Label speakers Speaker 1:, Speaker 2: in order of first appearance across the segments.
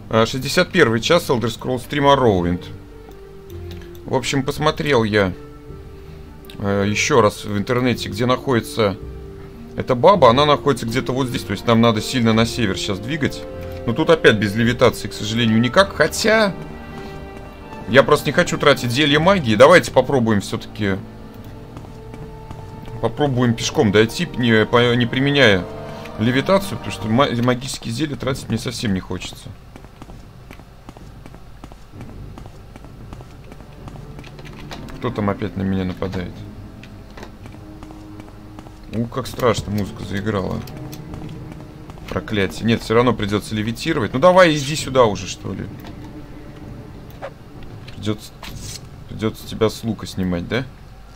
Speaker 1: 61 час, Elder Scrolls 3 Morrowind. В общем, посмотрел я еще раз в интернете, где находится эта баба. Она находится где-то вот здесь. То есть нам надо сильно на север сейчас двигать. Но тут опять без левитации, к сожалению, никак. Хотя я просто не хочу тратить зелье магии. Давайте попробуем все-таки. Попробуем пешком дойти, не применяя левитацию. Потому что магические зелья тратить мне совсем не хочется. Кто там опять на меня нападает? Как страшно, музыка заиграла. Проклятие. Нет, все равно придется левитировать. Ну давай, иди сюда уже, что ли. Придется тебя с лука снимать, да?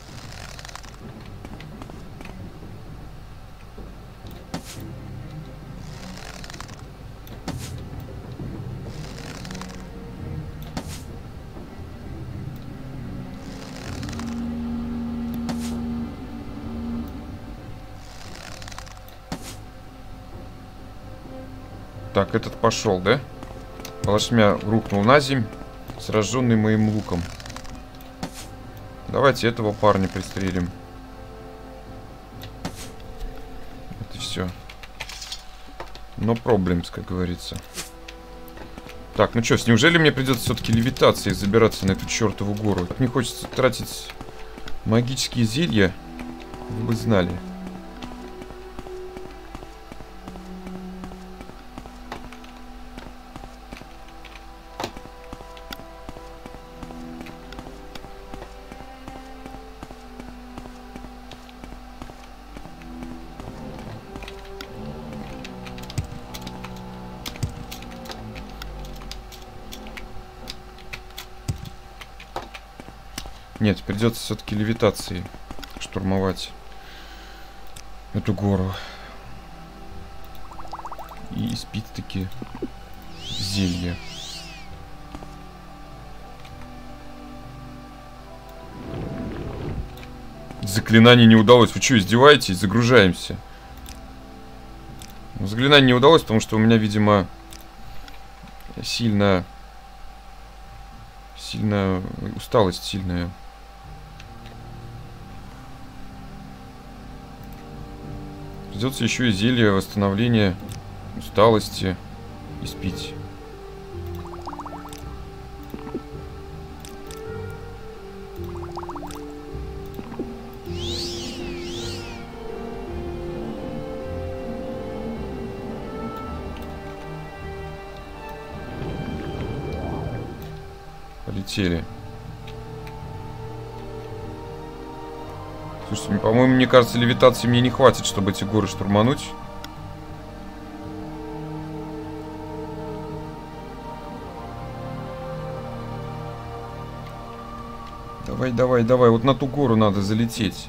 Speaker 1: Так, этот пошел, да? Плашмя рухнул на земь, сраженный моим луком. Давайте этого парня пристрелим. Это все. No problems, как говорится. Так, ну что, неужели мне придется все-таки левитацией забираться на эту чертову гору? Не хочется тратить магические зелья. Вы бы знали. Нет, придется все-таки левитацией штурмовать эту гору. И испить таки зелье. Заклинание не удалось. Вы что, издеваетесь? Загружаемся. Заклинание не удалось, потому что у меня, видимо, сильно усталость сильная. Придется еще и зелье восстановления усталости испить. Полетели. Слушайте, по-моему, мне кажется, левитации мне не хватит, чтобы эти горы штурмануть. Давай, давай, давай. Вот на ту гору надо залететь.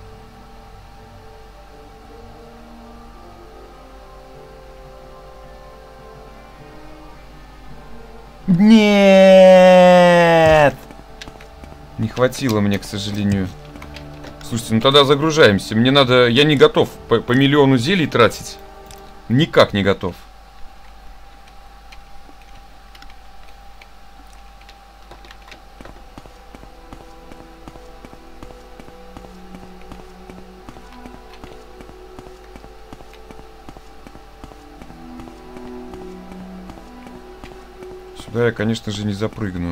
Speaker 1: Нет! Не хватило мне, к сожалению. Слушайте, ну тогда загружаемся. Мне надо... Я не готов по миллиону зелий тратить. Никак не готов. Сюда я, конечно же, не запрыгну.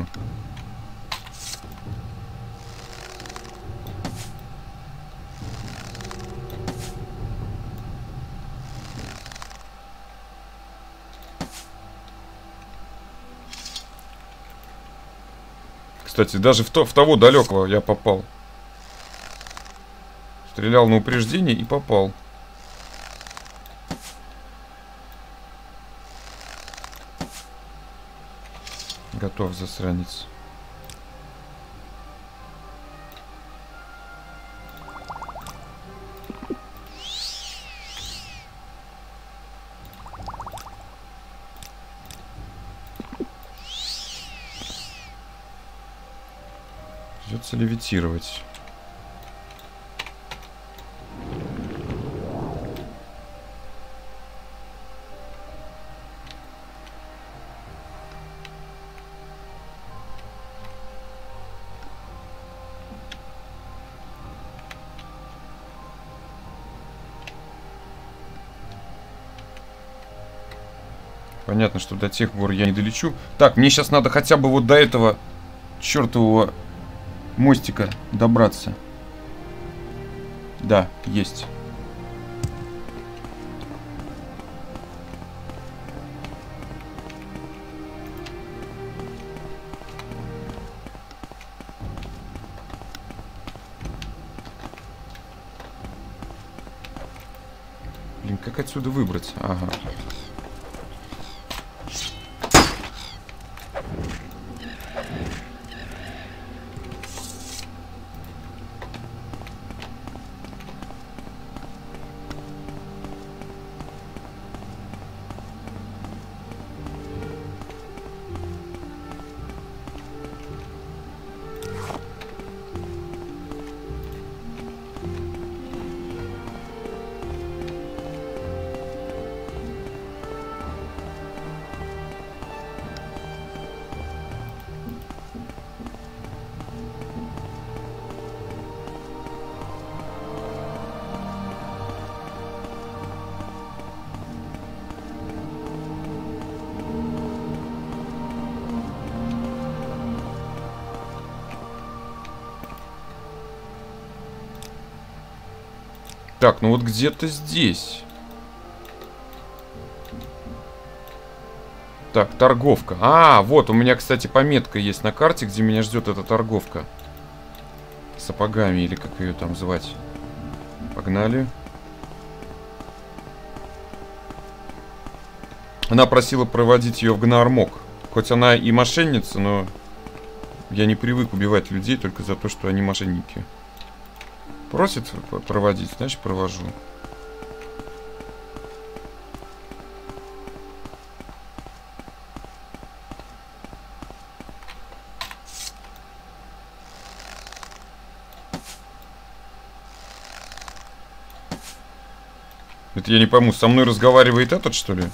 Speaker 1: Кстати, даже в того далекого я попал. Стрелял на упреждение и попал. Готов, засранец. Придется левитировать. Понятно, что до тех гор я не долечу. Так, мне сейчас надо хотя бы вот до этого чертового мостика добраться. Да, есть. Блин, как отсюда выбраться? Ага. Так, ну вот где-то здесь. Так, торговка. А, вот, у меня, кстати, пометка есть на карте, где меня ждет эта торговка. Сапогами, или как ее там звать. Погнали. Она просила проводить ее в Гнаармок. Хоть она и мошенница, но я не привык убивать людей только за то, что они мошенники. Просит проводить, значит провожу. Это я не пойму, со мной разговаривает этот, что ли?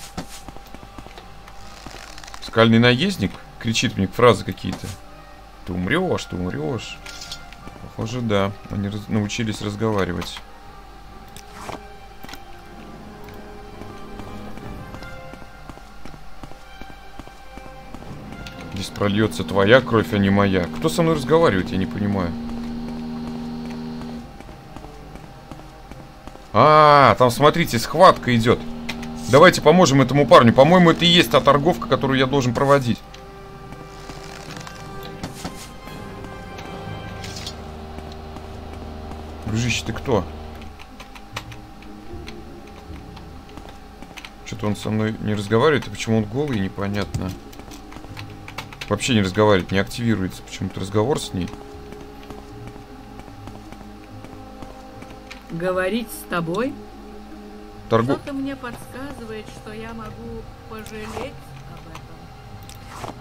Speaker 1: Скальный наездник? Кричит мне фразы какие-то. Ты умрешь, ты умрешь. Похоже, да. Они научились разговаривать. Здесь прольется твоя кровь, а не моя. Кто со мной разговаривает, я не понимаю. А, там, смотрите, схватка идет. Давайте поможем этому парню. По-моему, это и есть та торговка, которую я должен проводить. Дружище, ты кто? Что-то он со мной не разговаривает, а почему он голый, непонятно. Вообще не разговаривает, не активируется почему-то разговор с ней.
Speaker 2: Говорить с тобой?
Speaker 3: Что-то мне подсказывает, что я могу пожалеть об этом.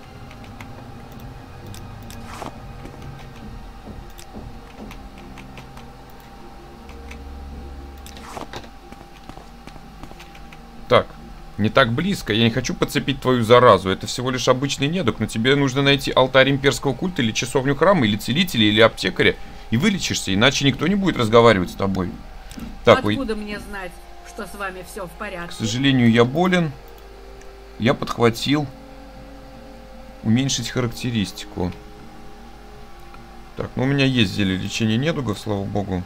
Speaker 1: Так, не так близко. Я не хочу подцепить твою заразу. Это всего лишь обычный недуг, но тебе нужно найти алтарь имперского культа, или часовню храма, или целителя, или аптекаря, и вылечишься, иначе никто не будет разговаривать с тобой. Так,
Speaker 3: откуда мне знать, что с вами все в порядке?
Speaker 1: К сожалению, я болен. Я подхватил. Уменьшить характеристику. Так, ну у меня есть зелье лечения недугов, слава богу.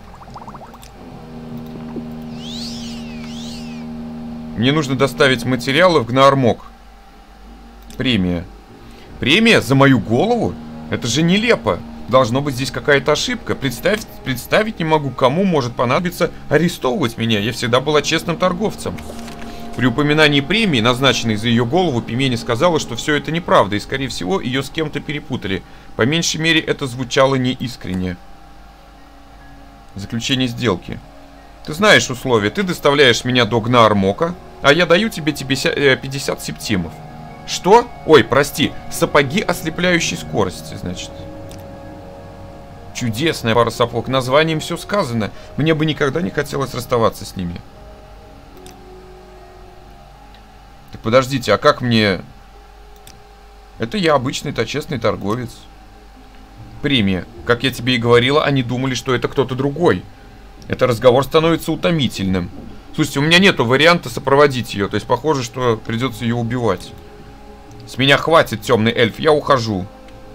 Speaker 1: Мне нужно доставить материалы в Гнаармок. Премия. Премия за мою голову? Это же нелепо. Должно быть здесь какая-то ошибка. Представить не могу, кому может понадобиться арестовывать меня. Я всегда была честным торговцем. При упоминании премии, назначенной за ее голову, Пимени сказала, что все это неправда, и, скорее всего, ее с кем-то перепутали. По меньшей мере, это звучало неискренне. Заключение сделки. Ты знаешь условия. Ты доставляешь меня до Гнаармока, а я даю тебе 50 септимов. Что? Ой, прости. Сапоги ослепляющей скорости, значит. Чудесная пара сапог. Названием все сказано. Мне бы никогда не хотелось расставаться с ними. Так подождите, а как мне... Это я обычный-то честный торговец. Премия. Как я тебе и говорила, они думали, что это кто-то другой. Этот разговор становится утомительным. Слушайте, у меня нету варианта сопроводить ее. То есть похоже, что придется ее убивать. С меня хватит, темный эльф, я ухожу.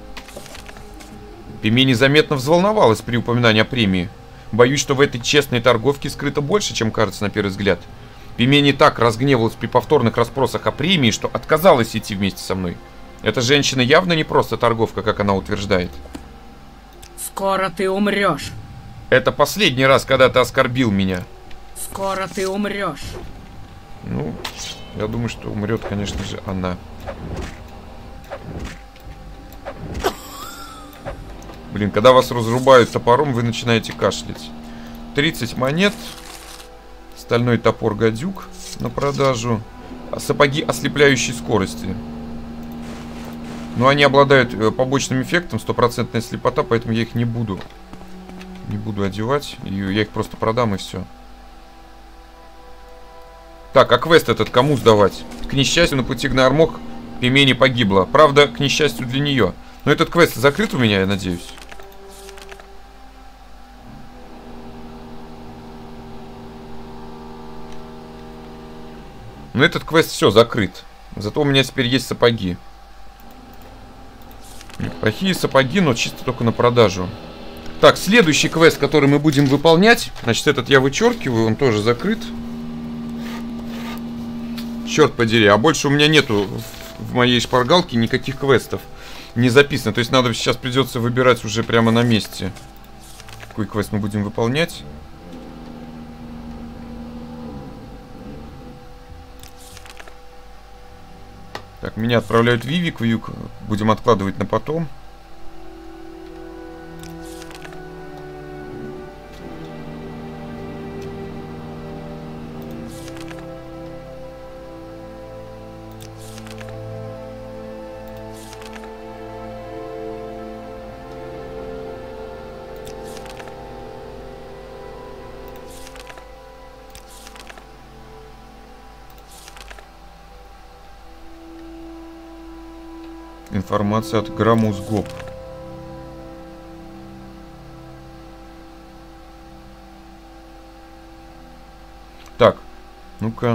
Speaker 1: Пиме незаметно взволновалась при упоминании о премии. Боюсь, что в этой честной торговке скрыто больше, чем кажется на первый взгляд. Пиме не так разгневалась при повторных расспросах о премии, что отказалась идти вместе со мной. Эта женщина явно не просто торговка, как она утверждает.
Speaker 3: Скоро ты умрешь.
Speaker 1: Это последний раз, когда ты оскорбил меня.
Speaker 3: Скоро ты умрешь.
Speaker 1: Ну, я думаю, что умрет, конечно же, она. Блин, когда вас разрубают топором, вы начинаете кашлять. 30 монет. Стальной топор гадюк на продажу. Сапоги ослепляющей скорости. Но они обладают побочным эффектом, 100% слепота, поэтому я их не буду одевать. Я их просто продам и все. Так, а квест этот кому сдавать? К несчастью, на пути к Наармох Пиме не погибла. Правда, к несчастью для нее. Но этот квест закрыт у меня, я надеюсь. Но этот квест все закрыт. Зато у меня теперь есть сапоги. Плохие сапоги, но чисто только на продажу. Так, следующий квест, который мы будем выполнять. Значит, этот я вычеркиваю, он тоже закрыт. Черт подери, а больше у меня нету в моей шпаргалке никаких квестов не записано. То есть надо сейчас придется выбирать уже прямо на месте, какой квест мы будем выполнять. Так, меня отправляют в Вивик. Вивик будем откладывать на потом. Информация от Грамузгоп. Так, ну-ка.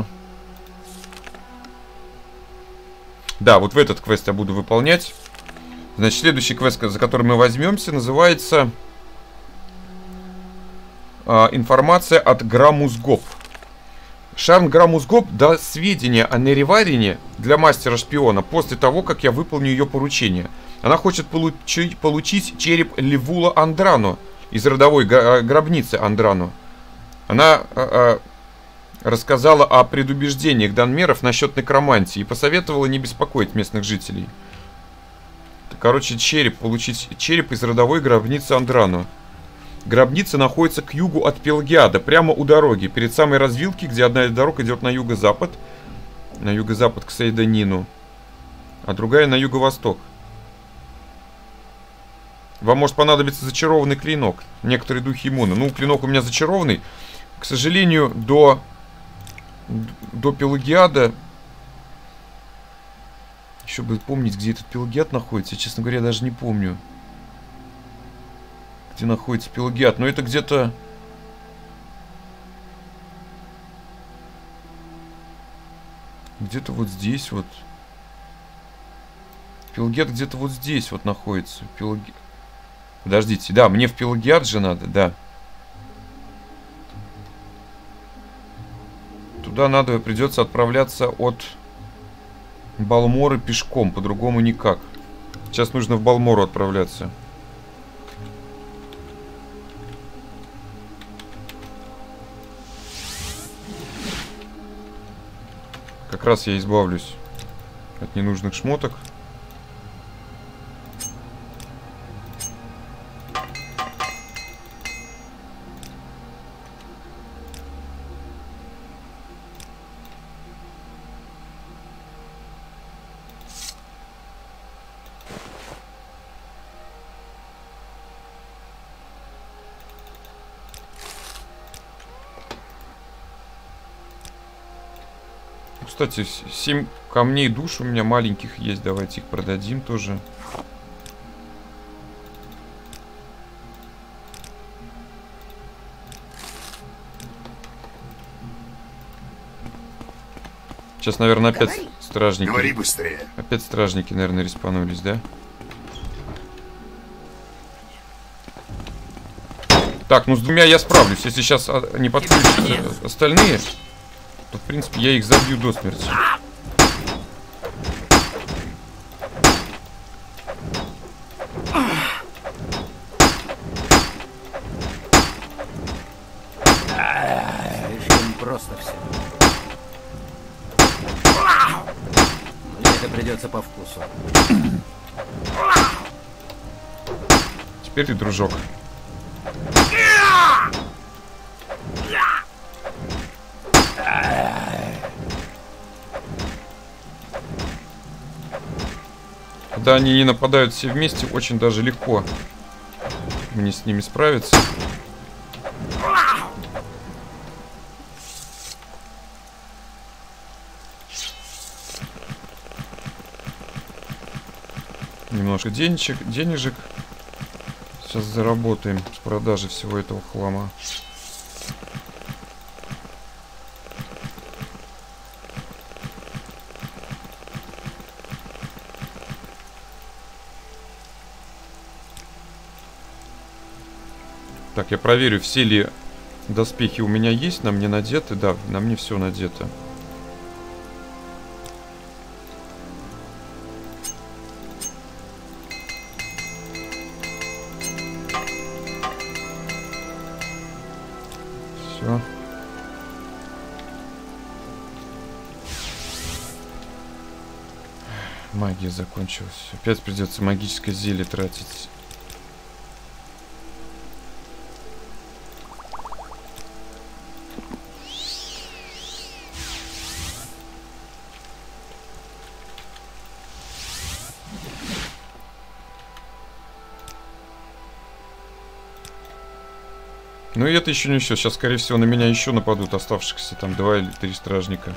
Speaker 1: Да, вот в этот квест я буду выполнять. Значит, следующий квест, за который мы возьмемся, называется информация от Грамузгоп. Шарн Грамузгоп даст сведения о Нериварине для мастера-шпиона после того, как я выполню ее поручение. Она хочет получить череп Левула Андрано из родовой гробницы Андрано. Она рассказала о предубеждениях данмеров насчет некромантии и посоветовала не беспокоить местных жителей. Короче, получить череп из родовой гробницы Андрано. Гробница находится к югу от Пелгиада, прямо у дороги, перед самой развилки, где одна из дорог идет на юго-запад. На юго-запад к Сейданину, а другая на юго-восток. Вам может понадобиться зачарованный клинок. Некоторые духи иммуны. Ну, клинок у меня зачарованный. К сожалению, до Пелгиада... Еще бы помнить, где этот Пелгиад находится. Честно говоря, даже не помню, где находится Пелгиад. Но это где-то... Где-то вот здесь вот. Пелгиад где-то вот здесь вот находится. Подождите, да, мне в Пелгиад же надо, да. Туда придется отправляться от Балморы пешком, по-другому никак. Сейчас нужно в Балмору отправляться. Как раз я избавлюсь от ненужных шмоток. Кстати, 7 камней душ у меня маленьких есть. Давайте их продадим тоже. Сейчас, наверное, опять стражники.
Speaker 2: Говори быстрее.
Speaker 1: Опять стражники, наверное, респанулись, да? Так, ну с двумя я справлюсь. Если сейчас не подключатся остальные, то, в принципе, я их забью до смерти.
Speaker 4: Слишком просто все. Мне это придется по вкусу.
Speaker 1: Теперь ты, дружок. Когда они не нападают все вместе, очень даже легко мне с ними справиться. Немножко денежек. Сейчас заработаем с продажи всего этого хлама. Так, я проверю, все ли доспехи у меня есть, на мне надеты. Да, на мне все надето. Все. Магия закончилась. Опять придется магическое зелье тратить. Ну и это еще не все. Сейчас, скорее всего, на меня еще нападут оставшихся там 2 или 3 стражника.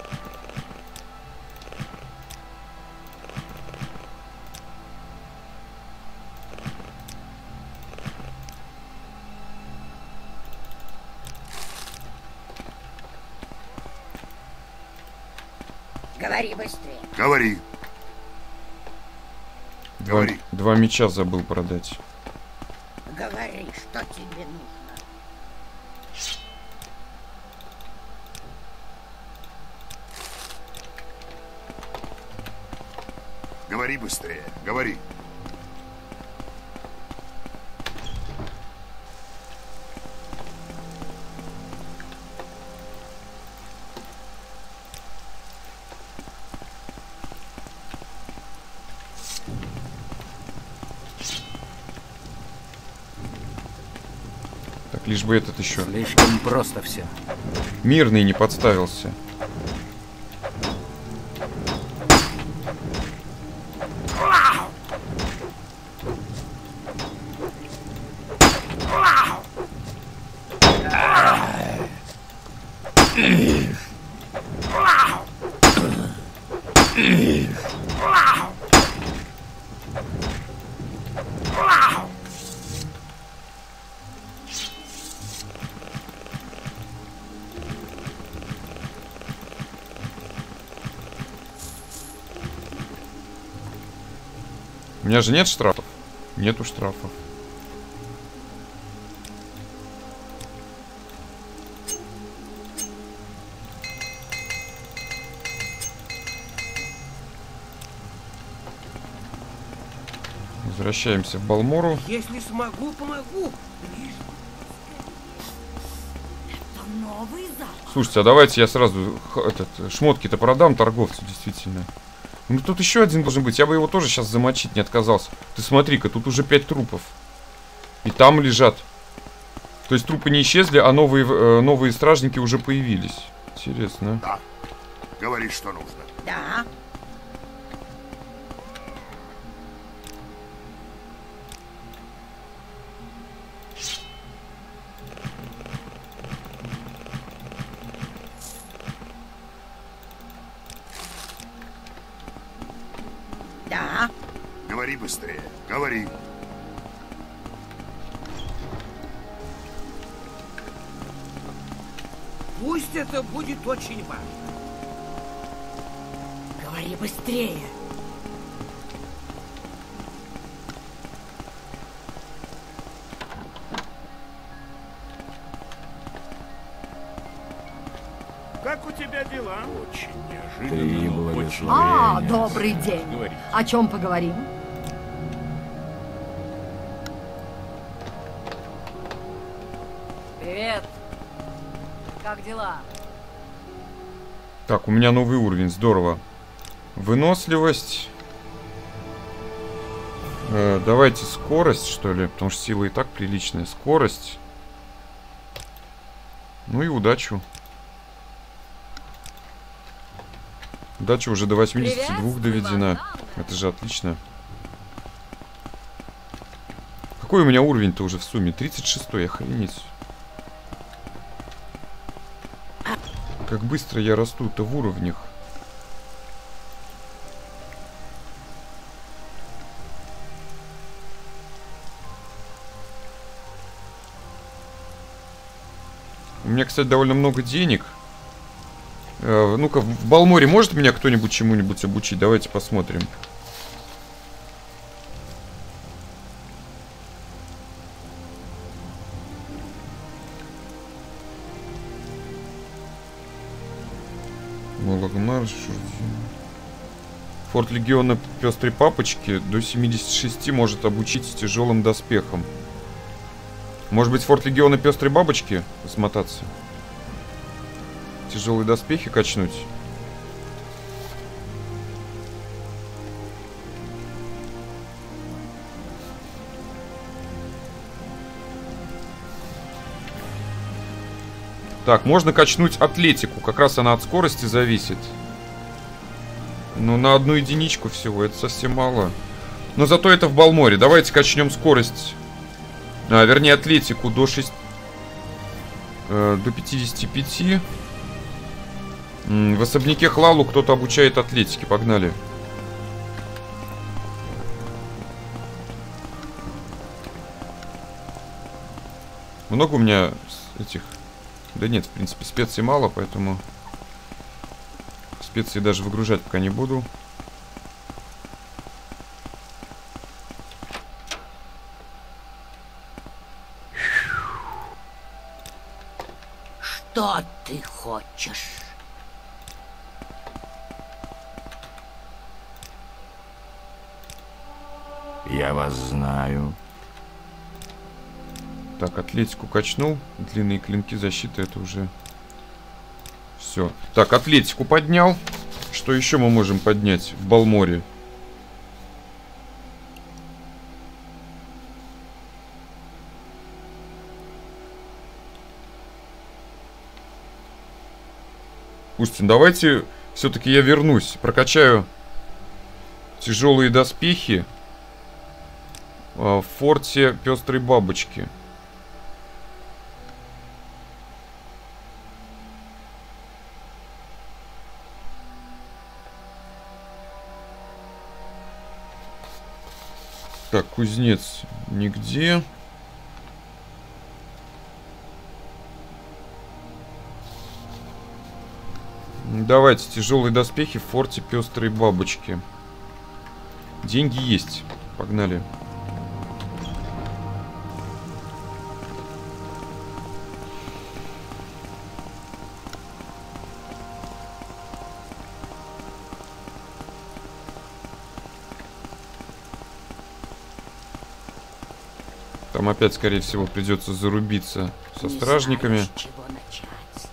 Speaker 5: Говори быстрее.
Speaker 2: Говори. Говори.
Speaker 1: 2 меча забыл продать.
Speaker 5: Говори, что тебе нужно.
Speaker 2: Говори быстрее. Говори.
Speaker 1: Так, лишь бы этот еще
Speaker 4: Слишком просто все.
Speaker 1: мирный не подставился. У меня же нет штрафов. Нету штрафов. Возвращаемся в Балмору.
Speaker 6: Если смогу, помогу.
Speaker 5: Это новый запах.
Speaker 1: Слушайте, а давайте я сразу шмотки-то продам торговцу, действительно. Ну тут еще один должен быть. Я бы его тоже сейчас замочить не отказался. Ты смотри-ка, тут уже 5 трупов. И там лежат. То есть трупы не исчезли, а новые стражники уже появились. Интересно.
Speaker 2: Да. Говори, что нужно.
Speaker 5: Да. Да.
Speaker 2: Говори быстрее. Говори.
Speaker 6: Пусть это будет очень важно.
Speaker 5: быстрее.
Speaker 6: Как у тебя дела?
Speaker 2: Очень
Speaker 4: Ты
Speaker 2: неожиданно.
Speaker 4: благословение.
Speaker 5: Добрый день. О чем поговорим?
Speaker 7: Привет. Как дела?
Speaker 1: Так, у меня новый уровень, здорово. Выносливость. Давайте скорость, что ли, потому что сила и так приличная. Скорость. Ну и удачу. Удача уже до 82 доведена. Это же отлично. Какой у меня уровень-то уже в сумме? 36-й, охренеть. Как быстро я расту-то в уровнях. У меня, кстати, довольно много денег. Ну-ка, в Балморе может меня кто-нибудь чему-нибудь обучить? Давайте посмотрим. Форт Легиона Пестрой Папочки до 76 может обучить тяжелым доспехам. Может быть, Форт Легиона Пестрой Бабочки смотаться? Тяжелые доспехи качнуть? Так, можно качнуть атлетику. Как раз она от скорости зависит. Ну, на одну единичку всего. Это совсем мало. Но зато это в Балморе. Давайте качнем скорость. Вернее, атлетику до 55. В особняке Хлалу кто-то обучает атлетике. Погнали. Много у меня этих... Да нет, в принципе, специй мало, поэтому... Специи даже выгружать пока не буду.
Speaker 5: Что ты хочешь?
Speaker 4: Я вас знаю.
Speaker 1: Так, атлетику качнул. Длинные клинки защиты, это уже... Все. Так, атлетику поднял. Что еще мы можем поднять в Балморе? Устин, давайте все-таки я вернусь. Прокачаю тяжелые доспехи в форте Пестрой Бабочки. Так, кузнец нигде. Давайте тяжелые доспехи в форте Пестрой Бабочки. Деньги есть. Погнали. Там опять, скорее всего, придется зарубиться со стражниками.
Speaker 5: Не знаешь, с чего начать.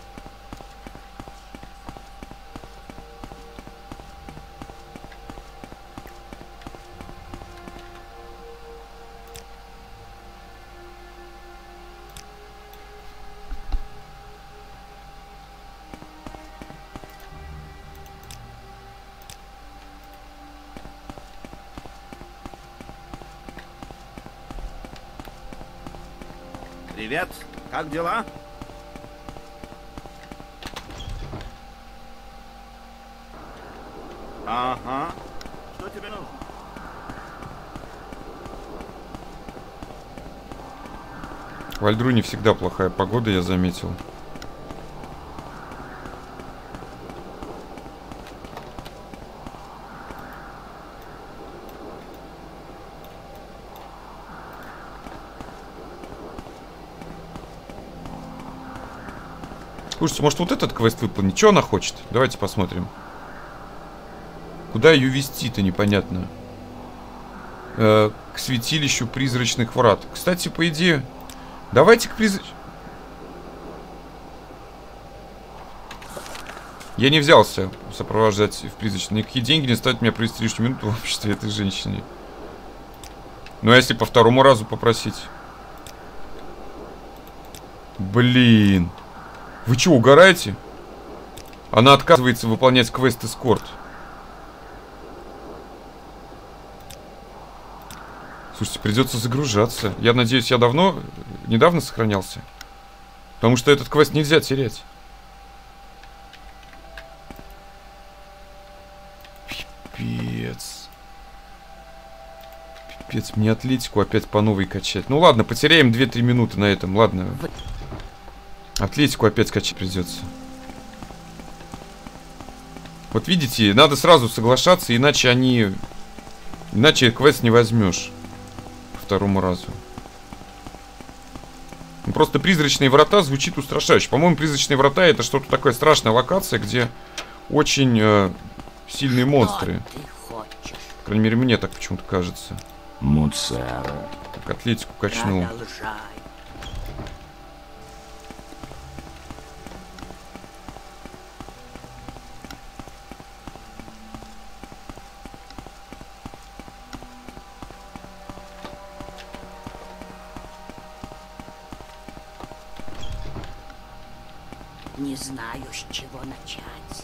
Speaker 6: Привет. Как дела? Ага. Что тебе нужно?
Speaker 1: В Альдруне всегда плохая погода, я заметил. Слушайте, может вот этот квест выполнить? Что она хочет? Давайте посмотрим. Куда ее вести-то, непонятно. К святилищу призрачных врат. Кстати, по идее... Давайте к Я не взялся сопровождать в призрачные. Никакие деньги не стоят меня провести лишнюю минуту в обществе этой женщины. Ну а если по второму разу попросить? Блин. Вы что, угораете? Она отказывается выполнять квест эскорт. Слушайте, придется загружаться. Я надеюсь, я недавно сохранялся. Потому что этот квест нельзя терять. Пипец. Пипец, мне атлетику опять по новой качать. Ну ладно, потеряем 2-3 минуты на этом. Ладно. Атлетику опять качать придется. Вот видите, надо сразу соглашаться, иначе квест не возьмешь. По второму разу. Ну, просто призрачные врата звучит устрашающе. По-моему, призрачные врата — это что-то такое страшная локация, где очень сильные монстры. По крайней мере, мне так почему-то кажется.
Speaker 8: Муцера.
Speaker 1: Так, атлетику качнул.
Speaker 5: Не знаю, с чего начать.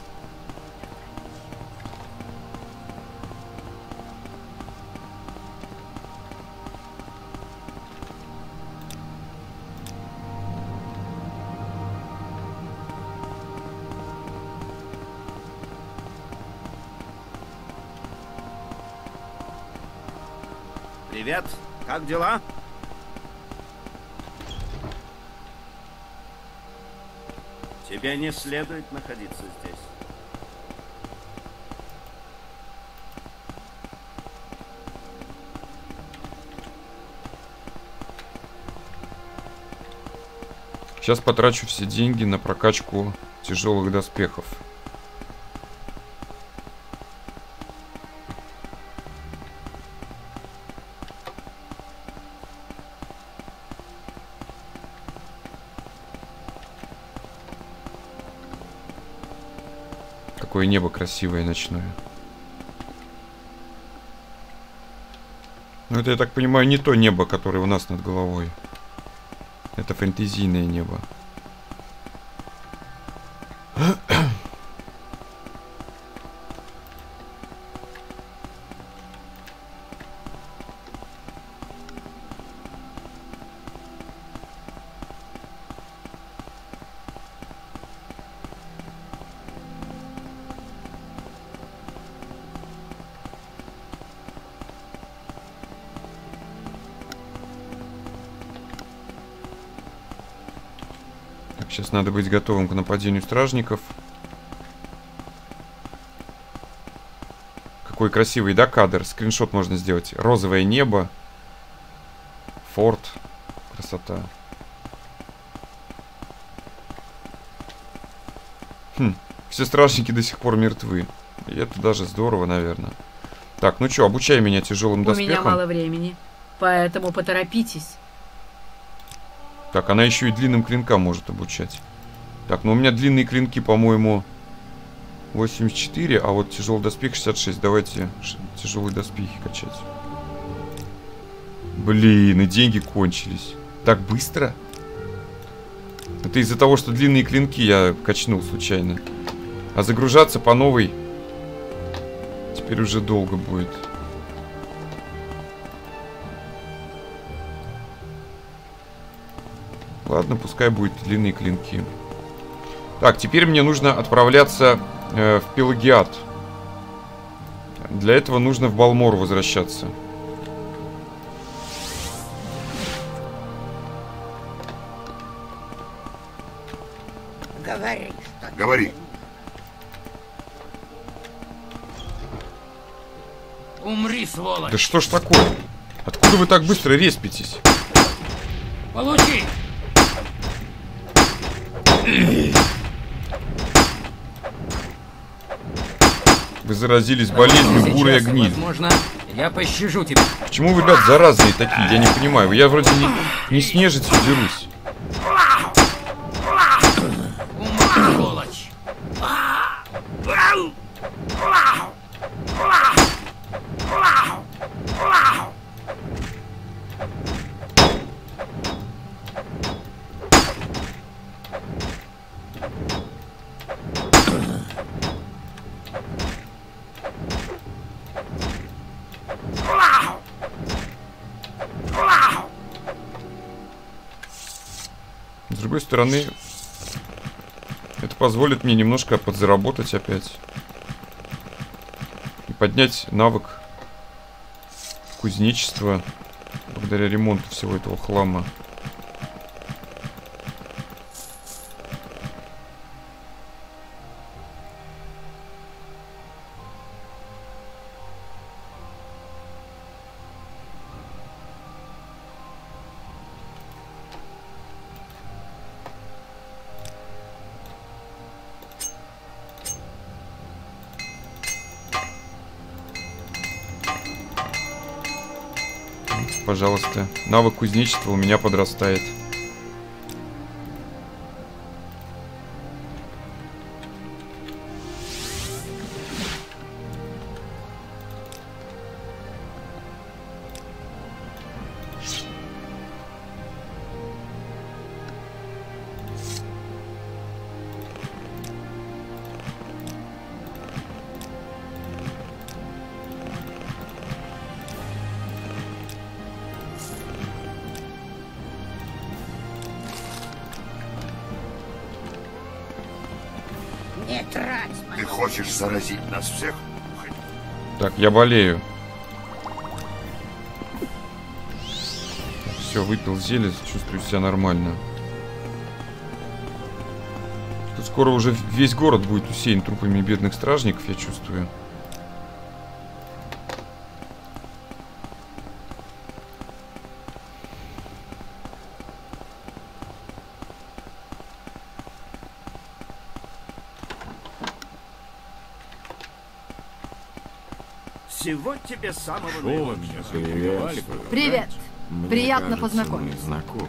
Speaker 6: Привет, как дела? Тебе не следует находиться здесь.
Speaker 1: Сейчас потрачу все деньги на прокачку тяжелых доспехов. Какое небо красивое ночное. Ну это, я так понимаю, не то небо, которое у нас над головой. Это фэнтезийное небо. Сейчас надо быть готовым к нападению стражников. Какой красивый, да, кадр? Скриншот можно сделать. Розовое небо. Форт. Красота. Все стражники до сих пор мертвы. И это даже здорово, наверное. Так, ну что, обучай меня тяжелым доспехам.
Speaker 3: У меня мало времени, поэтому поторопитесь.
Speaker 1: Так, она еще и длинным клинкам может обучать. Так, ну у меня длинные клинки, по-моему, 84, а вот тяжелый доспех 66. Давайте тяжелые доспехи качать. Блин, и деньги кончились. Так быстро? Это из-за того, что длинные клинки я качнул случайно. А загружаться по новой теперь уже долго будет. Ладно, пускай будут длинные клинки. Так, теперь мне нужно отправляться в Пелагиат. Для этого нужно в Балмор возвращаться.
Speaker 5: Говори, что
Speaker 2: Говори.
Speaker 4: Умри, сволочь!
Speaker 1: Да что ж такое? Откуда вы так быстро респитесь?
Speaker 4: Получи!
Speaker 1: Вы заразились болезнью бурая
Speaker 4: Сейчас,
Speaker 1: гниль.
Speaker 4: возможно, я пощажу тебя.
Speaker 1: Почему вы, ребят, заразные такие? Я не понимаю. Я вроде не с нежитью дерусь.
Speaker 4: Сволочь.
Speaker 1: С другой стороны, это позволит мне немножко подзаработать опять. И поднять навык кузнечества благодаря ремонту всего этого хлама. Пожалуйста. Навык кузнечества у меня подрастает.
Speaker 5: Не трать
Speaker 2: Ты
Speaker 5: мою.
Speaker 2: хочешь заразить нас всех?
Speaker 1: Так, я болею. Все, выпил зелье, чувствую себя нормально. Тут скоро уже весь город будет усеян трупами бедных стражников, я чувствую.
Speaker 6: Всего тебе самого
Speaker 8: Что вы
Speaker 6: наилучшего.
Speaker 8: меня заинтриговали?
Speaker 7: Привет.
Speaker 8: Мне
Speaker 7: Приятно
Speaker 8: кажется,
Speaker 7: познакомиться.
Speaker 8: мы знакомы.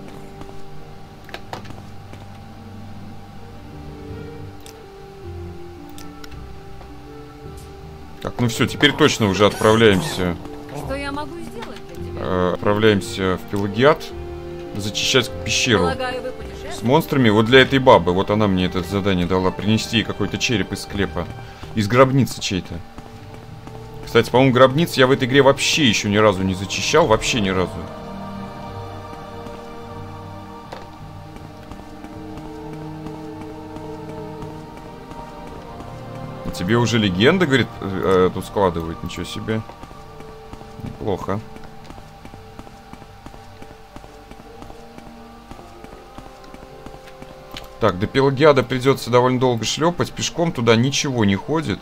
Speaker 1: Так, ну все, теперь точно уже отправляемся.
Speaker 7: Что я могу сделать для тебя?
Speaker 1: Отправляемся в Пелагиат. Зачищать пещеру
Speaker 7: Полагаю, вы
Speaker 1: с
Speaker 7: путешествуете?
Speaker 1: монстрами. Вот для этой бабы. Вот она мне это задание дала. Принести ей какой-то череп из склепа. Из гробницы чей-то. Кстати, по-моему, гробниц я в этой игре вообще еще ни разу не зачищал. Вообще ни разу. А тебе уже легенда, говорит, тут складывают. Ничего себе. Неплохо. Так, до Пелагиада придется довольно долго шлепать. Пешком туда ничего не ходит.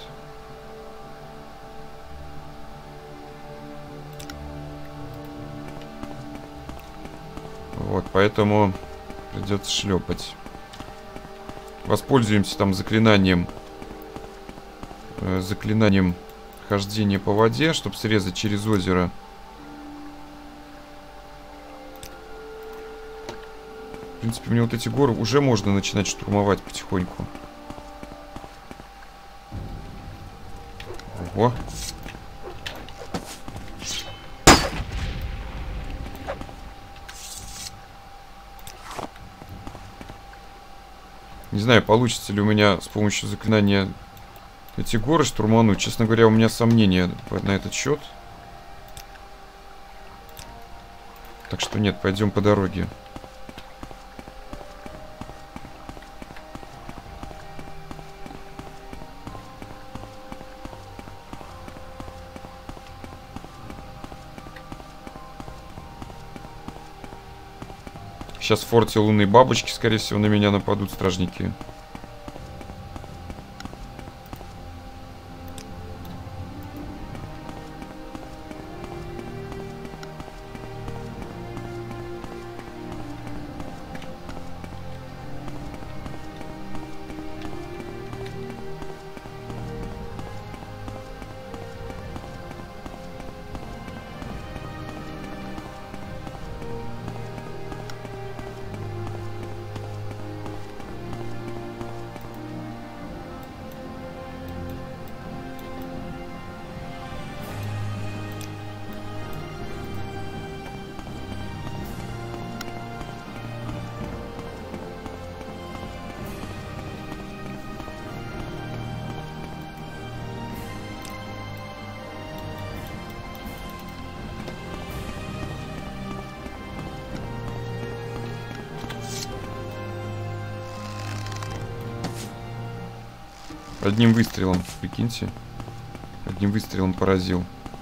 Speaker 1: Вот, поэтому придется шлепать. Воспользуемся там заклинанием. Заклинанием хождения по воде, чтобы срезать через озеро. В принципе, мне вот эти горы уже можно начинать штурмовать потихоньку. Ого. Не знаю, получится ли у меня с помощью заклинания эти горы штурмануть. Честно говоря, у меня сомнения на этот счет. Так что нет, пойдем по дороге. Сейчас в форте лунной бабочки, скорее всего, на меня нападут стражники. Одним выстрелом, прикиньте. Одним выстрелом поразил.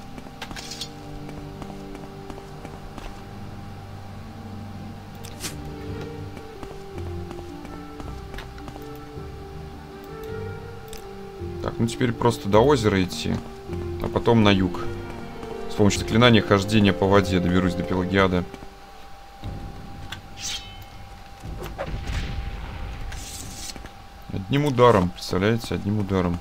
Speaker 1: Так, ну теперь просто до озера идти, а потом на юг. С помощью заклинания хождения по воде доберусь до Пелагиада. Одним ударом, представляете, одним ударом.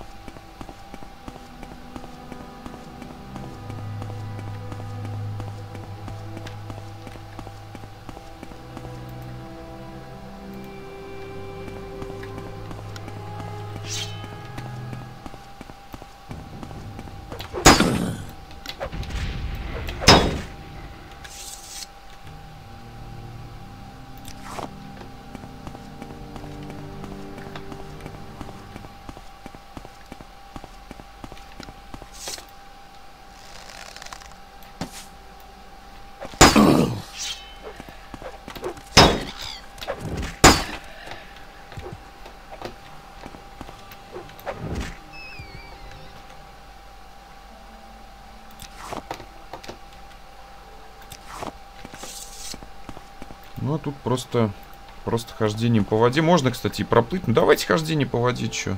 Speaker 1: Ну, а тут просто хождением по воде. Можно, кстати, и проплыть. Ну, давайте хождение по воде, чё.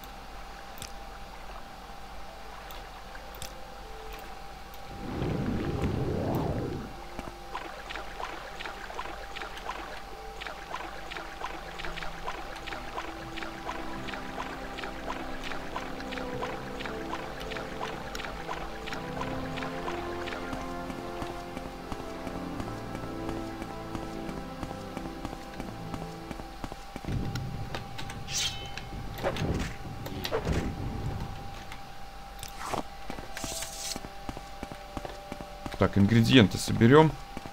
Speaker 1: Так, ингредиенты соберем.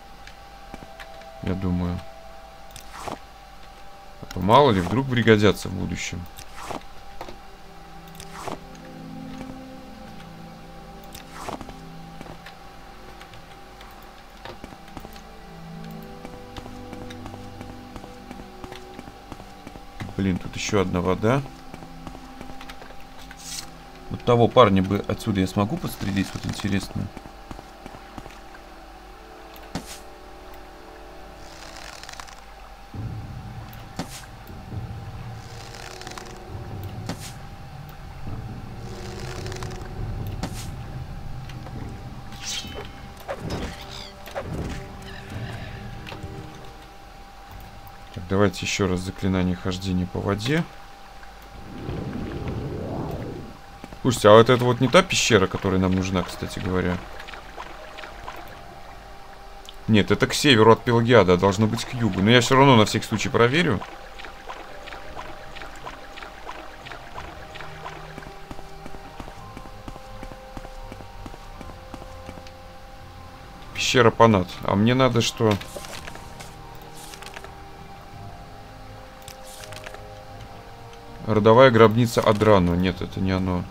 Speaker 1: Я думаю. А то мало ли, вдруг пригодятся в будущем. Блин, тут еще одна вода. Вот того парня бы отсюда я смогу подстрелить, вот интересно. Давайте еще раз заклинание хождения по воде. Слушайте, а вот это вот не та пещера, которая нам нужна, кстати говоря. Нет, это к северу от Пелагиада, должно быть к югу. Но я все равно на всякий случай проверю. Пещера Панат. А мне надо что... Родовая гробница Адрану. Нет, это не оно.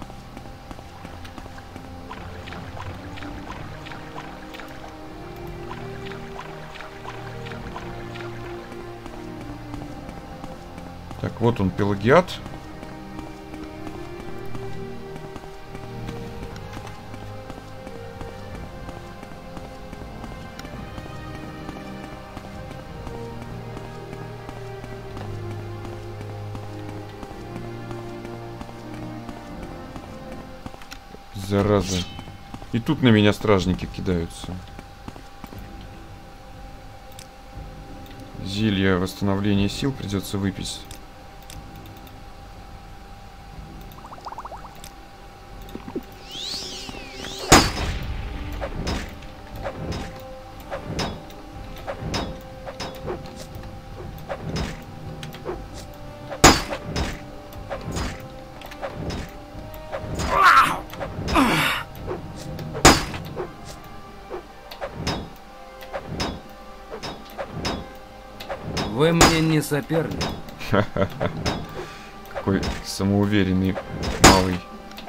Speaker 1: Так, вот он, Пелагиад. Зараза. И тут на меня стражники кидаются. Зелье восстановления сил придется выпить.
Speaker 4: Вы мне не соперник.
Speaker 1: Какой самоуверенный малый.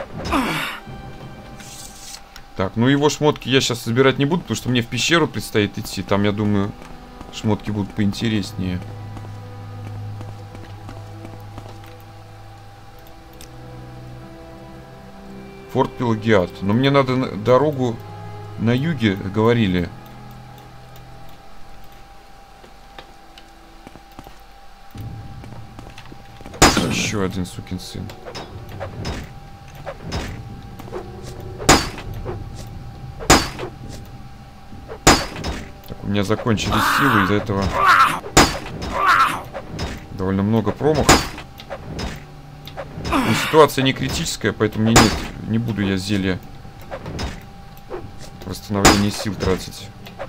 Speaker 1: Так, ну его шмотки я сейчас собирать не буду, потому что мне в пещеру предстоит идти. Там, я думаю, шмотки будут поинтереснее. Форт Пелагиад. Но мне надо дорогу на юге, говорили. Еще один сукин сын. Так, у меня закончились силы из-за этого. Довольно много промахов. Но ситуация не критическая, поэтому мне нет. Не буду я зелье восстановления сил тратить.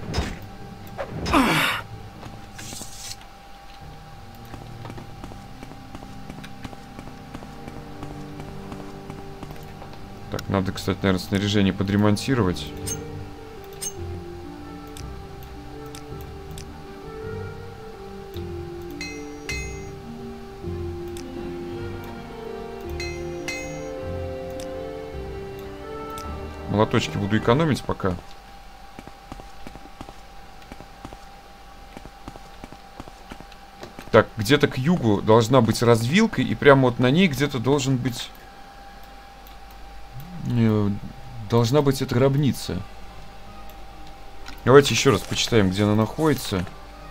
Speaker 1: Так, надо, кстати, наверное, снаряжение подремонтировать. Молоточки буду экономить пока. Так, где-то к югу должна быть развилка, и прямо вот на ней где-то должен быть... Должна быть эта гробница. Давайте еще раз почитаем, где она находится.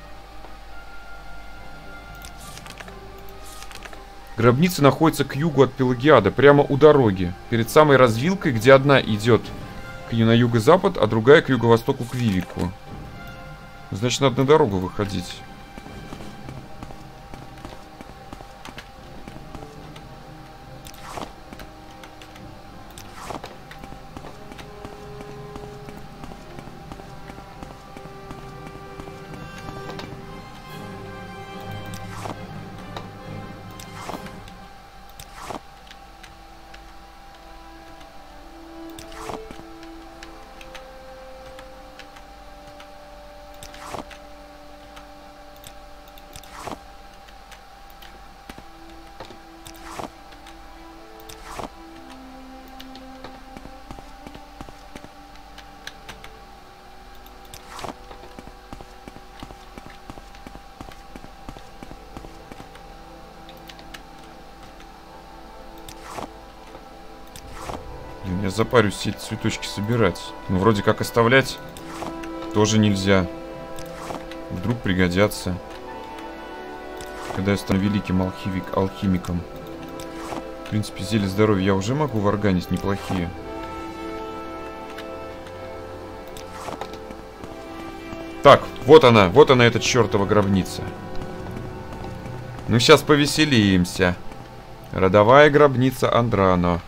Speaker 1: Гробница находится к югу от Пелагиада, прямо у дороги. Перед самой развилкой, где одна идет на юго-запад, а другая к юго-востоку, к Вивику. Значит, надо на дорогу выходить. Я запарюсь все эти цветочки собирать. Но вроде как оставлять тоже нельзя. Вдруг пригодятся, когда я стану великим алхимиком. В принципе, зелье здоровья я уже могу варганить неплохие. Так, вот она эта чертова гробница. Ну, сейчас повеселимся. Родовая гробница Андрано.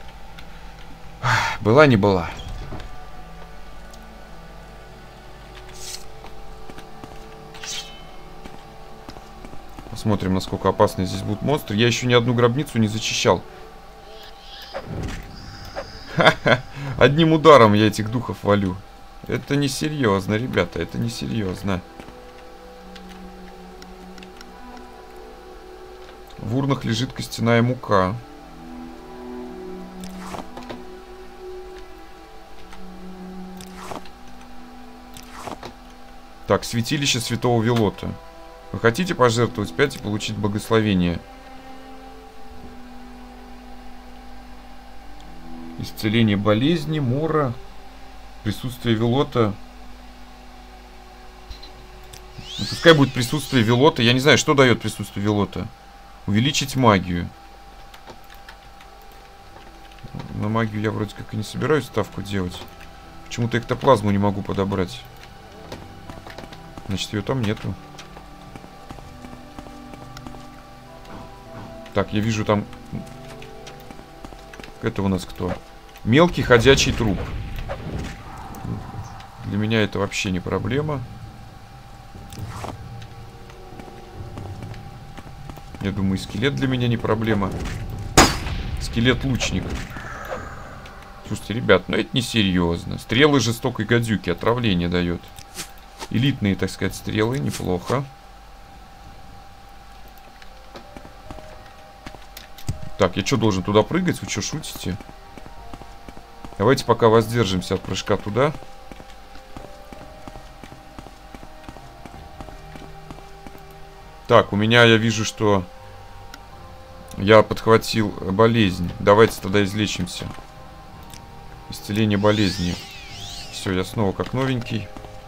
Speaker 1: Была не была. Посмотрим, насколько опасны здесь будут монстры. Я еще ни одну гробницу не зачищал. Ха-ха. Одним ударом я этих духов валю. Это несерьезно, ребята, это несерьезно. В урнах лежит костяная мука. Так, святилище Святого Велота. Вы хотите пожертвовать 5 и получить благословение? Исцеление болезни, мора, присутствие Велота. Ну, пускай будет присутствие Велота. Я не знаю, что дает присутствие Велота. Увеличить магию. На магию я вроде как и не собираюсь ставку делать. Почему-то эктоплазму не могу подобрать. Значит, ее там нету. Так, я вижу там... Это у нас кто? Мелкий ходячий труп. Для меня это вообще не проблема. Я думаю, скелет для меня не проблема. Скелет-лучник. Слушайте, ребят, ну это несерьезно. Стрелы жестокой гадюки, отравление дает. Элитные, так сказать, стрелы, неплохо. Так, я что, должен туда прыгать? Вы что, шутите? Давайте пока воздержимся от прыжка туда. Так, у меня, я вижу, что я подхватил болезнь. Давайте тогда излечимся. Исцеление болезни. Все, я снова как новенький.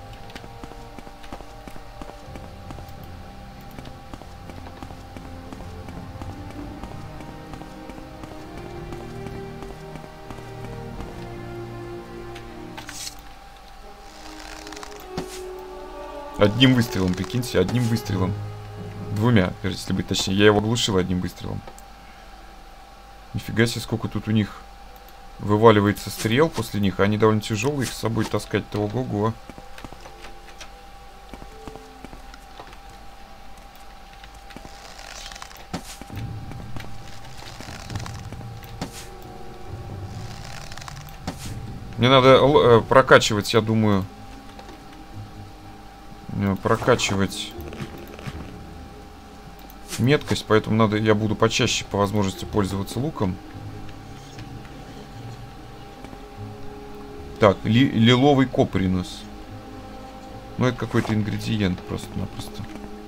Speaker 1: Одним выстрелом, прикиньте, одним выстрелом. Двумя, если быть точнее. Я его оглушил одним выстрелом. Нифига себе, сколько тут у них вываливается стрел после них. Они довольно тяжелые, их с собой таскать-то ого-го. Мне надо прокачивать, я думаю. Прокачивать меткость, поэтому надо, я буду почаще по возможности пользоваться луком. Так, лиловый копринус. Ну, это какой-то ингредиент просто-напросто.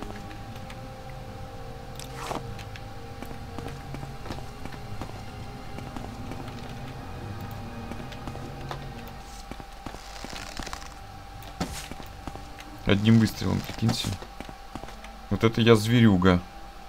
Speaker 1: Одним выстрелом, прикиньте. Вот это я зверюга.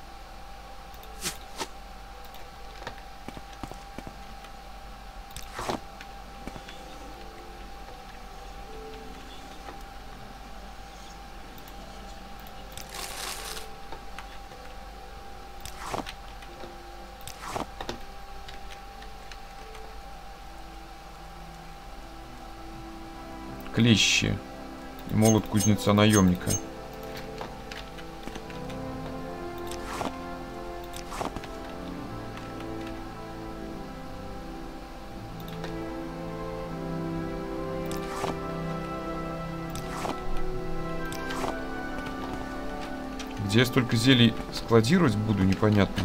Speaker 1: Клещи. Молот кузнеца-наемника. Где я столько зелий складировать буду, непонятно.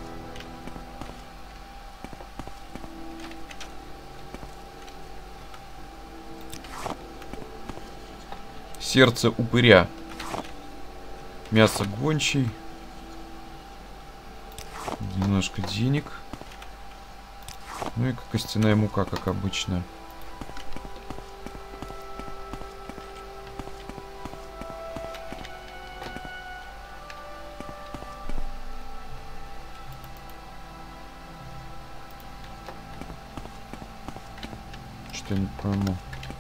Speaker 1: Сердце упыря. Мясо гончий. Немножко денег. Ну и костяная мука, как обычно. Что я не пойму.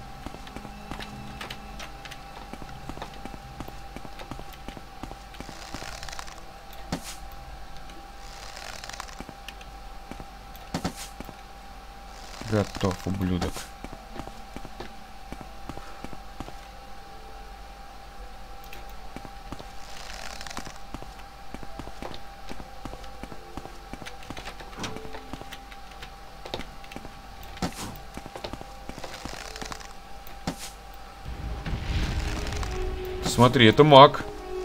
Speaker 1: Готов, ублюдок. Смотри, это маг.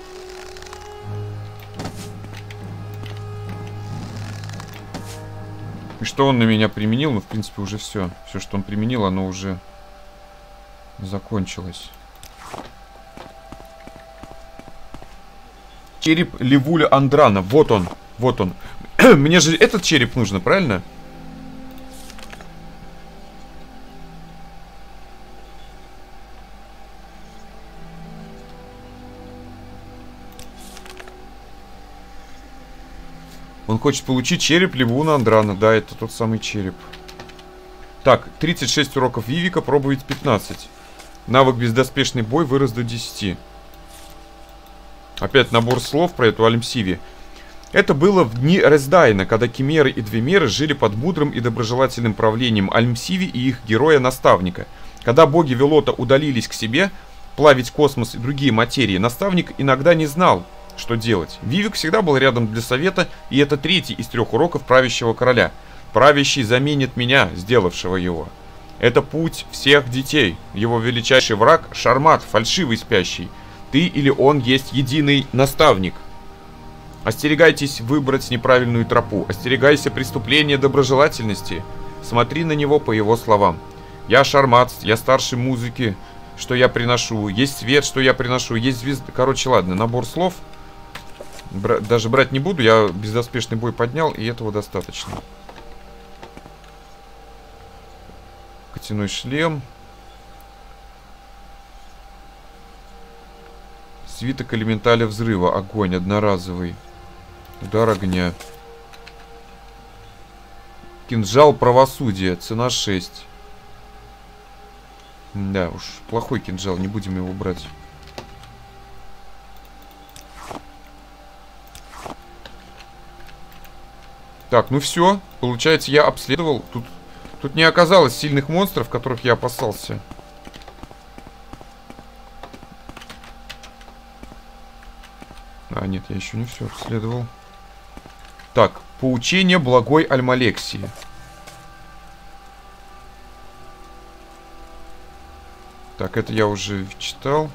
Speaker 1: И что он на меня применил? Ну, в принципе, уже все. Все, что он применил, оно уже закончилось. Череп Левуля Андрана. Вот он. Вот он. Мне же этот череп нужно, правильно? Он хочет получить череп Левуна Андрана. Да, это тот самый череп. Так, 36 уроков Вивика, пробовать 15. Навык бездоспешный бой вырос до 10. Опять набор слов про эту Альмсиви. Это было в дни Рездайна, когда Кимеры и Двемеры жили под мудрым и доброжелательным правлением Альмсиви и их героя-наставника. Когда боги Велота удалились к себе, плавить космос и другие материи, наставник иногда не знал, что делать. Вивик всегда был рядом для совета, и это третий из 3 уроков правящего короля. Правящий заменит меня, сделавшего его. Это путь всех детей. Его величайший враг — Шармат, фальшивый спящий. Ты или он есть единый наставник. Остерегайтесь выбрать неправильную тропу. Остерегайся преступления доброжелательности. Смотри на него по его словам. Я Шармат, я старший музыки, что я приношу. Есть свет, что я приношу. Есть звезда. Короче, ладно, набор слов. Даже брать не буду, я бездоспешный бой поднял, и этого достаточно. Нефтяной шлем. Свиток элементаля взрыва. Огонь одноразовый. Удар огня. Кинжал правосудия. Цена 6. Да уж, плохой кинжал. Не будем его брать. Так, ну все. Получается, я обследовал. Тут не оказалось сильных монстров, которых я опасался. А, нет, я еще не все обследовал. Так, поучение благой Альмалексии. Так, это я уже читал.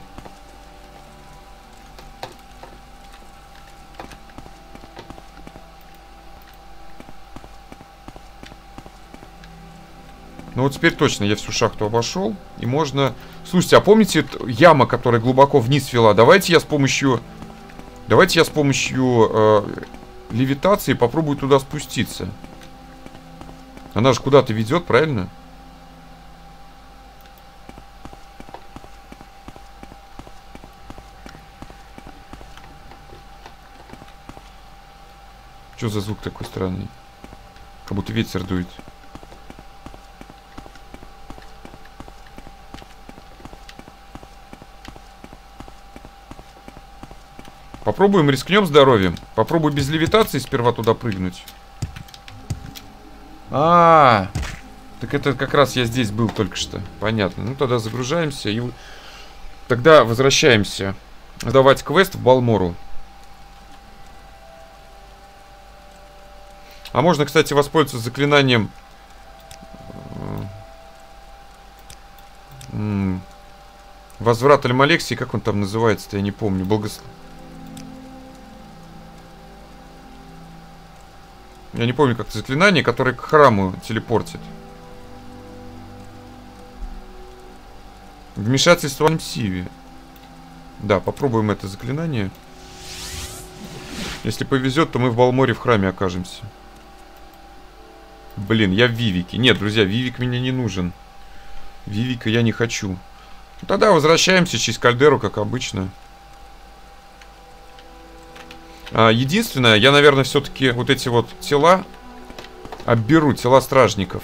Speaker 1: Ну вот теперь точно я всю шахту обошел. И можно... Слушайте, а помните яма, которая глубоко вниз вела? Давайте я с помощью левитации попробую туда спуститься. Она же куда-то ведет, правильно? Что за звук такой странный? Как будто ветер дует. Попробуем, рискнем здоровьем. Попробую без левитации сперва туда прыгнуть. Так это как раз я здесь был только что. Понятно. Ну тогда загружаемся и тогда возвращаемся давать квест в Балмору. А можно, кстати, воспользоваться заклинанием возврат Альмалексии. Как он там называется-то, я не помню. Я не помню, как это заклинание, которое к храму телепортит. Вмешательство в Сиви. Да, попробуем это заклинание. Если повезет, то мы в Балморе в храме окажемся. Блин, я в Вивике. Нет, друзья, Вивик мне не нужен. Вивика я не хочу. Тогда возвращаемся через кальдеру, как обычно. Единственное, я, наверное, все-таки вот эти вот тела обберу, тела стражников,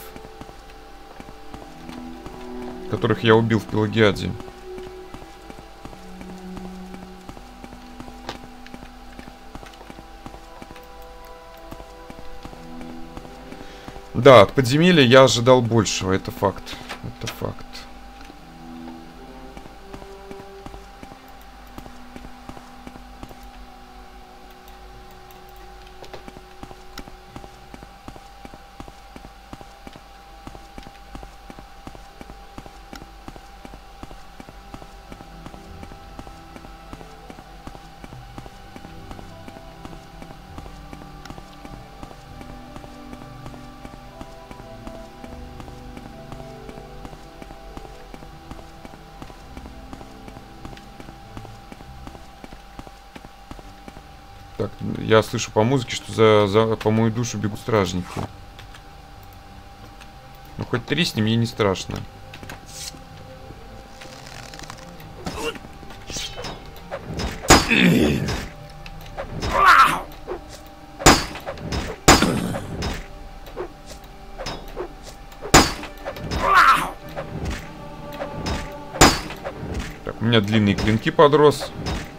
Speaker 1: которых я убил в Пелагиаде. Да, от подземелья я ожидал большего, это факт. Это факт. Так, я слышу по музыке, что по мою душу бегут стражники. Ну, хоть тресни, мне не страшно. Так, у меня длинные клинки подрос.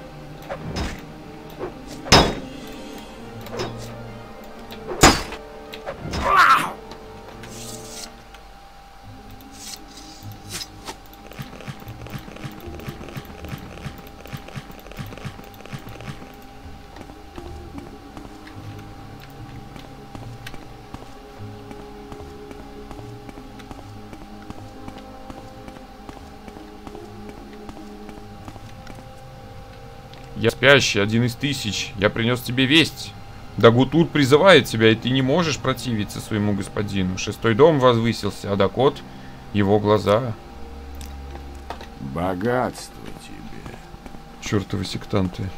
Speaker 1: Я спящий, один из тысяч. Я принес тебе весть. Дагутур призывает тебя, и ты не можешь противиться своему господину. Шестой дом возвысился, а Дакот — его глаза.
Speaker 8: Богатство тебе.
Speaker 1: Чёртовы сектанты.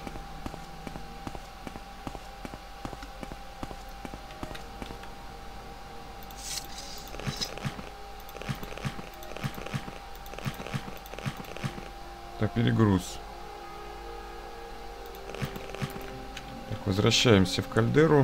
Speaker 1: Так, перегруз. Так, возвращаемся в кальдеру.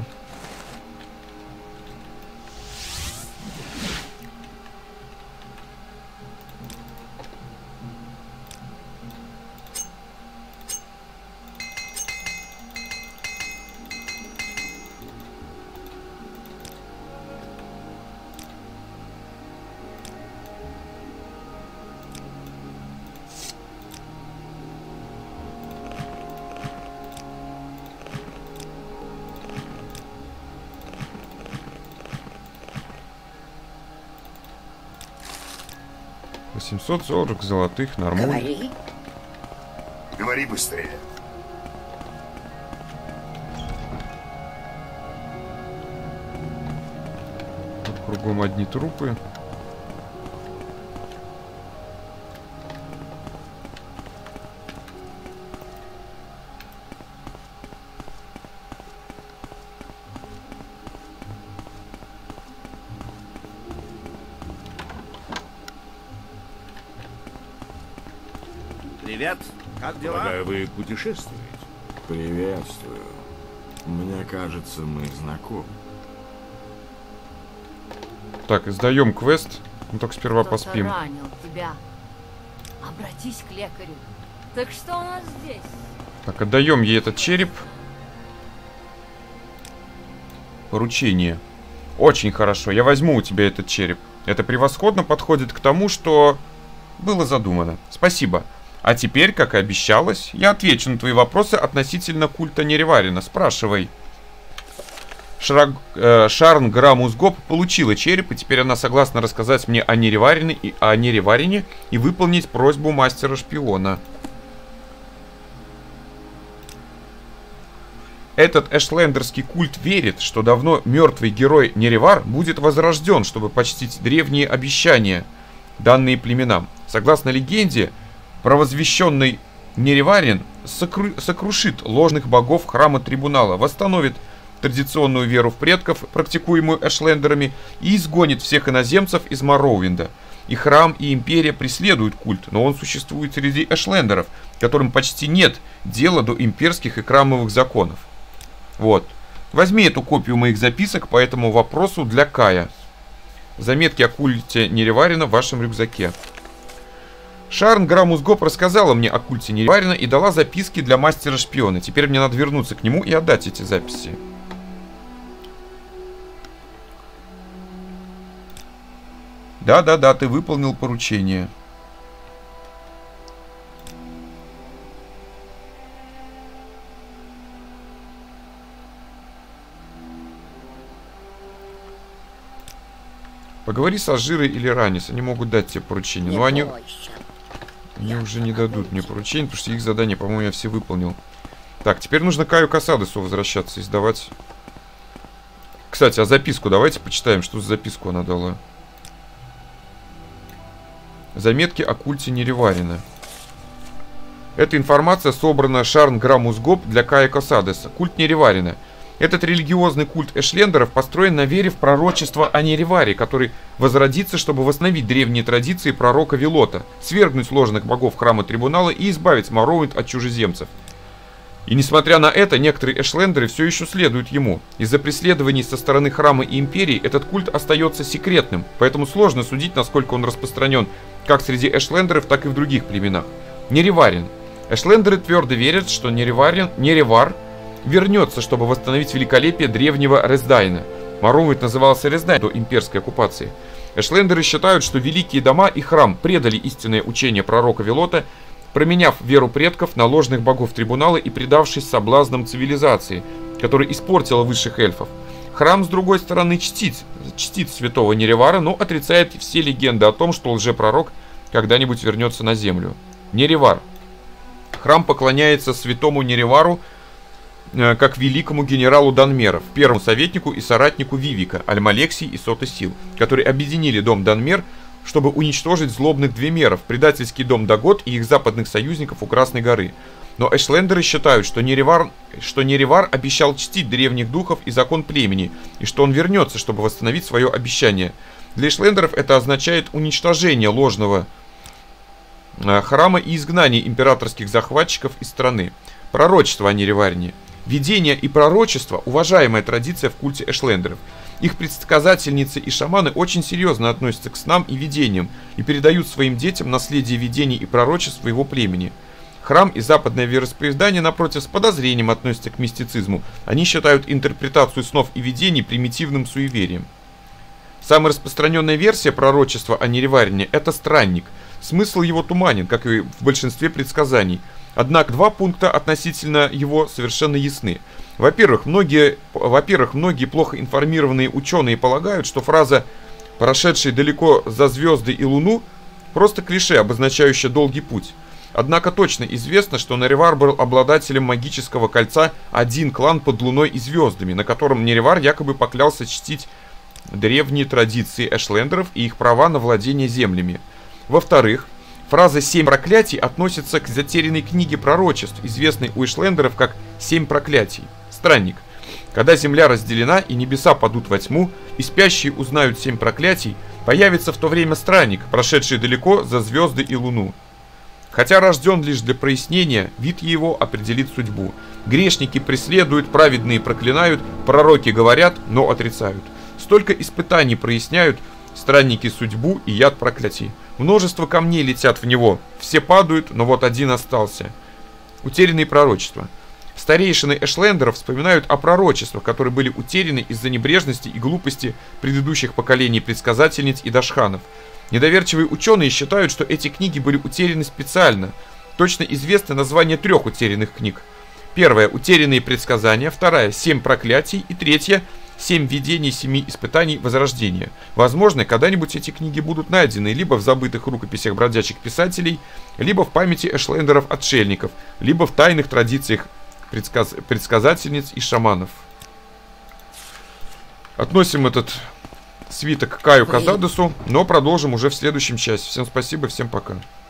Speaker 1: $840 золотых, нормально.
Speaker 5: Говори.
Speaker 2: Говори быстрее.
Speaker 1: Тут кругом одни трупы.
Speaker 6: Привет, как дела?
Speaker 8: Полагаю, вы путешествуете? Приветствую. Мне кажется, мы знакомы.
Speaker 1: Так, издаем квест. Ну, только сперва
Speaker 7: Кто-то
Speaker 1: поспим.
Speaker 7: ранил тебя. Обратись к лекарю. Так что у нас здесь?
Speaker 1: Так, отдаем ей этот череп. Поручение. Очень хорошо. Я возьму у тебя этот череп. Это превосходно подходит к тому, что было задумано. Спасибо. А теперь, как и обещалось, я отвечу на твои вопросы относительно культа Нереварина. Спрашивай. Шарн Грамузгоп получила череп, и теперь она согласна рассказать мне о Нереварине и выполнить просьбу мастера-шпиона. Этот эшлендерский культ верит, что давно мертвый герой Неревар будет возрожден, чтобы почтить древние обещания, данные племенам. Согласно легенде, провозвещенный Нереварин сокрушит ложных богов храма Трибунала, восстановит традиционную веру в предков, практикуемую эшлендерами, и изгонит всех иноземцев из Морроуинда. И храм, и империя преследуют культ, но он существует среди эшлендеров, которым почти нет дела до имперских и храмовых законов. Вот. Возьми эту копию моих записок по этому вопросу для Кая. Заметки о культе Нереварина в вашем рюкзаке. Шарн Грамузгоп рассказала мне о культе Нереварина и дала записки для мастера-шпиона. Теперь мне надо вернуться к нему и отдать эти записи. Да-да-да, ты выполнил поручение. Поговори с Ажирой или Ранис, они могут дать тебе поручение.
Speaker 5: Не
Speaker 1: Но они
Speaker 5: бойся.
Speaker 1: уже не дадут мне поручение, потому что их задания, по-моему, я все выполнил. Так, теперь нужно Каю Касадесу возвращаться и сдавать. Кстати, а записку давайте почитаем, что за записку она дала. Заметки о культе Нереварина. Эта информация собрана Шарн Грамузгоп для Кая Касадеса. Культ Нереварина. Этот религиозный культ эшлендеров построен на вере в пророчество о Нереваре, который возродится, чтобы восстановить древние традиции пророка Велота, свергнуть ложных богов храма Трибунала и избавить Морроуинд от чужеземцев. И несмотря на это, некоторые эшлендеры все еще следуют ему. Из-за преследований со стороны храма и империи этот культ остается секретным, поэтому сложно судить, насколько он распространен как среди эшлендеров, так и в других племенах. Нереварин. Эшлендеры твердо верят, что Неревар вернется, чтобы восстановить великолепие древнего Рездайна. Морроуинд назывался Рездайн до имперской оккупации. Эшлендеры считают, что великие дома и храм предали истинное учение пророка Велота, променяв веру предков на ложных богов Трибунала и предавшись соблазнам цивилизации, которая испортила высших эльфов. Храм, с другой стороны, чтит святого Неревара, но отрицает все легенды о том, что лжепророк когда-нибудь вернется на землю. Неревар. Храм поклоняется святому Неревару как великому генералу Данмеров, первому советнику и соратнику Вивика, Альмалексий и Соты Сил, которые объединили дом Данмер, чтобы уничтожить злобных Двемеров, предательский дом Дагот и их западных союзников у Красной горы. Но эшлендеры считают, что Неревар обещал чтить древних духов и закон племени, и что он вернется, чтобы восстановить свое обещание. Для эшлендеров это означает уничтожение ложного храма и изгнание императорских захватчиков из страны. Пророчество о Нереварне. Видение и пророчество – уважаемая традиция в культе эшлендеров. Их предсказательницы и шаманы очень серьезно относятся к снам и видениям и передают своим детям наследие видений и пророчеств своего племени. Храм и западное вероисповедание, напротив, с подозрением относятся к мистицизму. Они считают интерпретацию снов и видений примитивным суеверием. Самая распространенная версия пророчества о Нереварне – это странник. Смысл его туманен, как и в большинстве предсказаний. Однако два пункта относительно его совершенно ясны. Во-первых, многие плохо информированные ученые полагают, что фраза «прошедший далеко за звезды и луну» просто клише, обозначающее долгий путь. Однако точно известно, что Неревар был обладателем магического кольца «Один клан под луной и звездами», на котором Неревар якобы поклялся чтить древние традиции эшлендеров и их права на владение землями. Во-вторых, фраза «семь проклятий» относится к затерянной книге пророчеств, известной у эшлендеров как «семь проклятий». Странник. Когда земля разделена и небеса падут во тьму, и спящие узнают 7 проклятий, появится в то время странник, прошедший далеко за звезды и луну. Хотя рожден лишь для прояснения, вид его определит судьбу. Грешники преследуют, праведные проклинают, пророки говорят, но отрицают. Столько испытаний проясняют странники судьбу и яд проклятий. Множество камней летят в него, все падают, но вот один остался. Утерянные пророчества. Старейшины эшлендеров вспоминают о пророчествах, которые были утеряны из-за небрежности и глупости предыдущих поколений предсказательниц и дашханов. Недоверчивые ученые считают, что эти книги были утеряны специально. Точно известно название 3 утерянных книг. Первая – утерянные предсказания, вторая – 7 проклятий и третья – 7 видений 7 испытаний Возрождения. Возможно, когда-нибудь эти книги будут найдены либо в забытых рукописях бродячих писателей, либо в памяти эшлендеров-отшельников, либо в тайных традициях предсказательниц и шаманов. Относим этот свиток к Каю Казадосу, но продолжим уже в следующем части. Всем спасибо, всем пока.